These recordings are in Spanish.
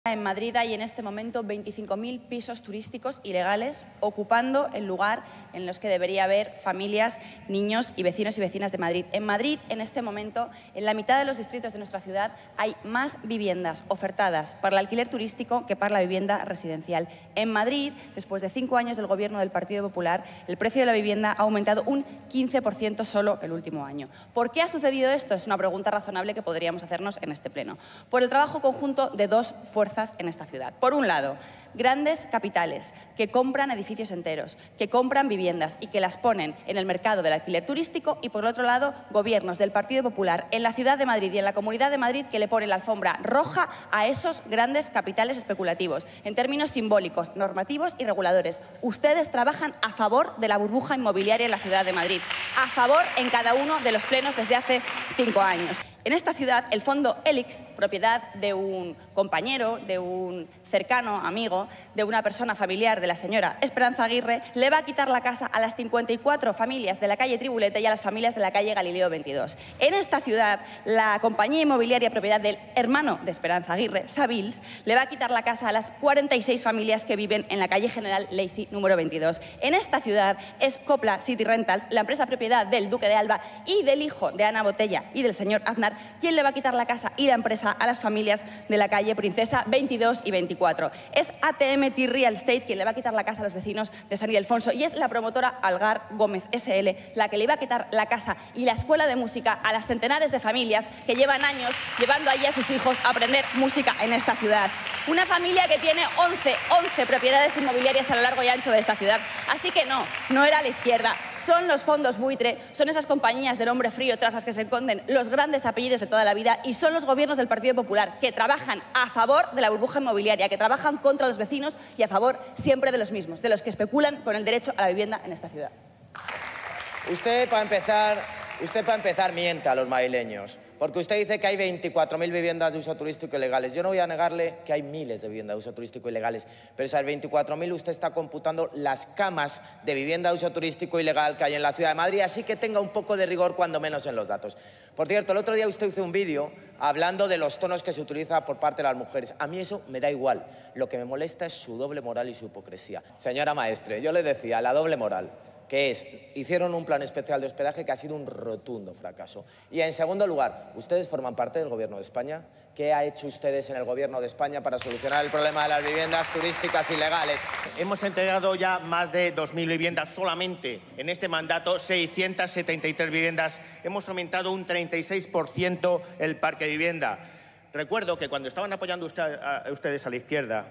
En Madrid hay en este momento 25.000 pisos turísticos ilegales ocupando el lugar en los que debería haber familias, niños y vecinos y vecinas de Madrid. En Madrid, en este momento, en la mitad de los distritos de nuestra ciudad hay más viviendas ofertadas para el alquiler turístico que para la vivienda residencial. En Madrid, después de 5 años del Gobierno del Partido Popular, el precio de la vivienda ha aumentado un 15% solo el último año. ¿Por qué ha sucedido esto? Es una pregunta razonable que podríamos hacernos en este pleno. Por el trabajo conjunto de dos fuerzas en esta ciudad. Por un lado, grandes capitales que compran edificios enteros, que compran viviendas y que las ponen en el mercado del alquiler turístico, y por el otro lado, gobiernos del Partido Popular en la Ciudad de Madrid y en la Comunidad de Madrid que le ponen la alfombra roja a esos grandes capitales especulativos, en términos simbólicos, normativos y reguladores. Ustedes trabajan a favor de la burbuja inmobiliaria en la Ciudad de Madrid, a favor en cada uno de los plenos desde hace 5 años. En esta ciudad, el fondo Elix, propiedad de un compañero, de un cercano amigo, de una persona familiar de la señora Esperanza Aguirre, le va a quitar la casa a las 54 familias de la calle Tribuleta y a las familias de la calle Galileo 22. En esta ciudad, la compañía inmobiliaria propiedad del hermano de Esperanza Aguirre, Savills, le va a quitar la casa a las 46 familias que viven en la calle General Lacey número 22. En esta ciudad es Copla City Rentals, la empresa propiedad del Duque de Alba y del hijo de Ana Botella y del señor Aznar, quien le va a quitar la casa y la empresa a las familias de la calle Princesa 22 y 24. Es ATM Real Estate quien le va a quitar la casa a los vecinos de San Ildefonso, y es la promotora Algar Gómez SL la que le va a quitar la casa y la escuela de música a las centenares de familias que llevan años llevando allí a sus hijos a aprender música en esta ciudad. Una familia que tiene 11 propiedades inmobiliarias a lo largo y ancho de esta ciudad. Así que no era la izquierda. Son los fondos buitre, son esas compañías de nombre frío tras las que se esconden los grandes apellidos de toda la vida, y son los gobiernos del Partido Popular que trabajan a favor de la burbuja inmobiliaria, que trabajan contra los vecinos y a favor siempre de los mismos, de los que especulan con el derecho a la vivienda en esta ciudad. Usted, para empezar, miente a los madrileños, porque usted dice que hay 24.000 viviendas de uso turístico ilegales. Yo no voy a negarle que hay miles de viviendas de uso turístico ilegales, pero esas 24.000 usted está computando las camas de vivienda de uso turístico ilegal que hay en la Ciudad de Madrid, así que tenga un poco de rigor, cuando menos en los datos. Por cierto, el otro día usted hizo un vídeo hablando de los tonos que se utilizan por parte de las mujeres. A mí eso me da igual. Lo que me molesta es su doble moral y su hipocresía. Señora Maestre, yo le decía, la doble moral, que es, hicieron un plan especial de hospedaje que ha sido un rotundo fracaso. Y en segundo lugar, ustedes forman parte del Gobierno de España. ¿Qué ha hecho ustedes en el Gobierno de España para solucionar el problema de las viviendas turísticas ilegales? Hemos entregado ya más de 2.000 viviendas solamente en este mandato, 673 viviendas. Hemos aumentado un 36% el parque de vivienda. Recuerdo que cuando estaban apoyando ustedes a la izquierda,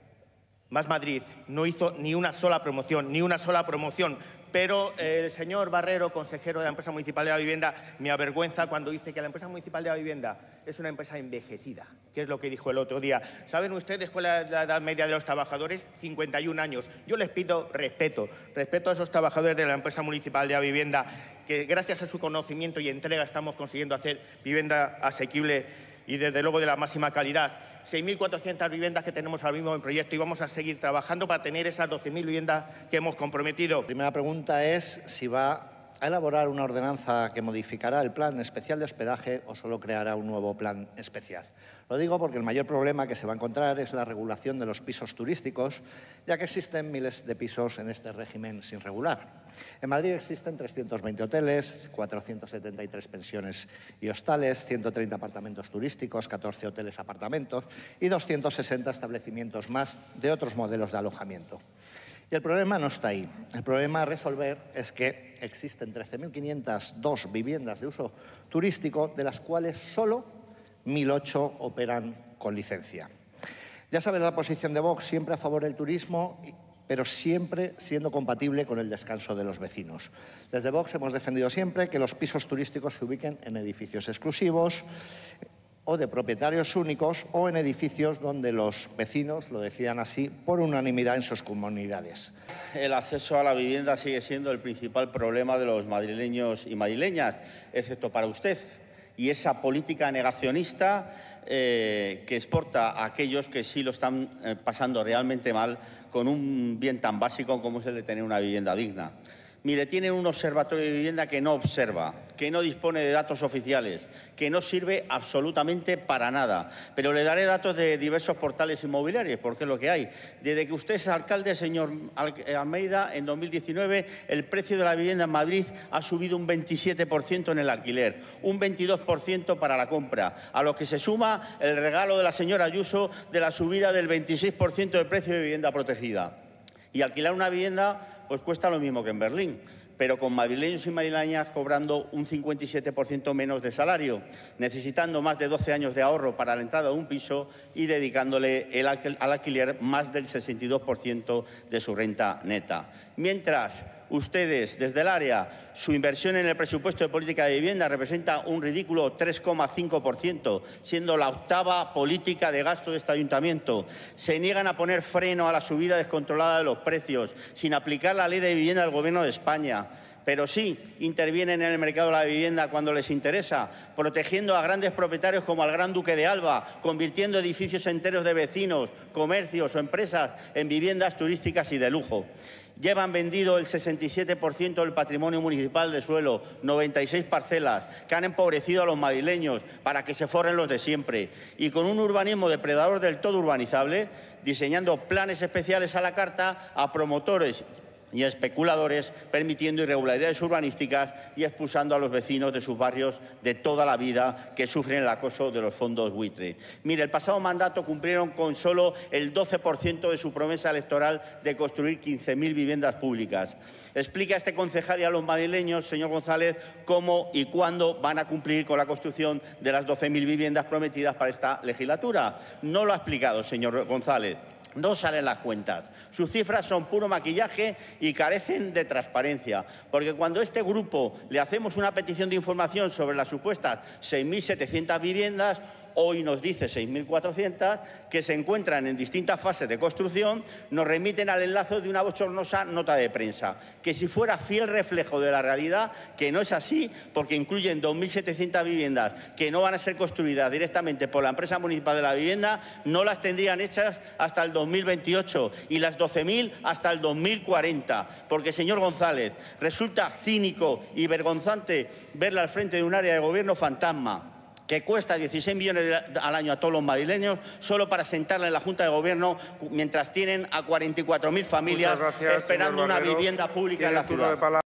Más Madrid no hizo ni una sola promoción, pero el señor Barrero, consejero de la Empresa Municipal de la Vivienda, me avergüenza cuando dice que la Empresa Municipal de la Vivienda es una empresa envejecida, que es lo que dijo el otro día. ¿Saben ustedes cuál es la edad media de los trabajadores? 51 años. Yo les pido respeto a esos trabajadores de la Empresa Municipal de la Vivienda, que gracias a su conocimiento y entrega estamos consiguiendo hacer vivienda asequible y desde luego de la máxima calidad. 6.400 viviendas que tenemos ahora mismo en proyecto, y vamos a seguir trabajando para tener esas 12.000 viviendas que hemos comprometido. La primera pregunta es si va a elaborar una ordenanza que modificará el plan especial de hospedaje o solo creará un nuevo plan especial. Lo digo porque el mayor problema que se va a encontrar es la regulación de los pisos turísticos, ya que existen miles de pisos en este régimen sin regular. En Madrid existen 320 hoteles, 473 pensiones y hostales, 130 apartamentos turísticos, 14 hoteles apartamentos y 260 establecimientos más de otros modelos de alojamiento. Y el problema no está ahí. El problema a resolver es que existen 13.502 viviendas de uso turístico, de las cuales solo 1.008 operan con licencia. Ya sabes la posición de Vox, siempre a favor del turismo, pero siempre siendo compatible con el descanso de los vecinos. Desde Vox hemos defendido siempre que los pisos turísticos se ubiquen en edificios exclusivos o de propietarios únicos, o en edificios donde los vecinos lo decidan así por unanimidad en sus comunidades. El acceso a la vivienda sigue siendo el principal problema de los madrileños y madrileñas, excepto para usted. Y esa política negacionista que exporta a aquellos que sí lo están pasando realmente mal con un bien tan básico como es el de tener una vivienda digna. Mire, tienen un observatorio de vivienda que no observa, que no dispone de datos oficiales, que no sirve absolutamente para nada. Pero le daré datos de diversos portales inmobiliarios, porque es lo que hay. Desde que usted es alcalde, señor Almeida, en 2019 el precio de la vivienda en Madrid ha subido un 27% en el alquiler, un 22% para la compra, a lo que se suma el regalo de la señora Ayuso de la subida del 26% del precio de vivienda protegida. Y alquilar una vivienda pues cuesta lo mismo que en Berlín, pero con madrileños y madrileñas cobrando un 57% menos de salario, necesitando más de 12 años de ahorro para la entrada de un piso y dedicándole al alquiler más del 62% de su renta neta. Mientras ustedes, desde el área, su inversión en el presupuesto de política de vivienda representa un ridículo 3,5%, siendo la octava política de gasto de este ayuntamiento. Se niegan a poner freno a la subida descontrolada de los precios, sin aplicar la ley de vivienda del Gobierno de España. Pero sí intervienen en el mercado de la vivienda cuando les interesa, protegiendo a grandes propietarios como al Gran Duque de Alba, convirtiendo edificios enteros de vecinos, comercios o empresas en viviendas turísticas y de lujo. Llevan vendido el 67% del patrimonio municipal de suelo, 96 parcelas, que han empobrecido a los madrileños para que se forren los de siempre. Y con un urbanismo depredador del todo urbanizable, diseñando planes especiales a la carta a promotores y especuladores, permitiendo irregularidades urbanísticas y expulsando a los vecinos de sus barrios de toda la vida que sufren el acoso de los fondos buitre. Mire, el pasado mandato cumplieron con solo el 12% de su promesa electoral de construir 15.000 viviendas públicas. Explique a este concejal y a los madrileños, señor González, cómo y cuándo van a cumplir con la construcción de las 12.000 viviendas prometidas para esta legislatura. No lo ha explicado, señor González. No salen las cuentas. Sus cifras son puro maquillaje y carecen de transparencia. Porque cuando a este grupo le hacemos una petición de información sobre las supuestas 6.700 viviendas, hoy nos dice 6.400, que se encuentran en distintas fases de construcción, nos remiten al enlace de una bochornosa nota de prensa, que si fuera fiel reflejo de la realidad, que no es así, porque incluyen 2.700 viviendas que no van a ser construidas directamente por la empresa municipal de la vivienda, no las tendrían hechas hasta el 2028 y las 12.000 hasta el 2040. Porque, señor González, resulta cínico y vergonzante verle al frente de un área de gobierno fantasma que cuesta 16 millones al año a todos los madrileños, solo para sentarla en la Junta de Gobierno, mientras tienen a 44.000 familias esperando una vivienda pública en la ciudad.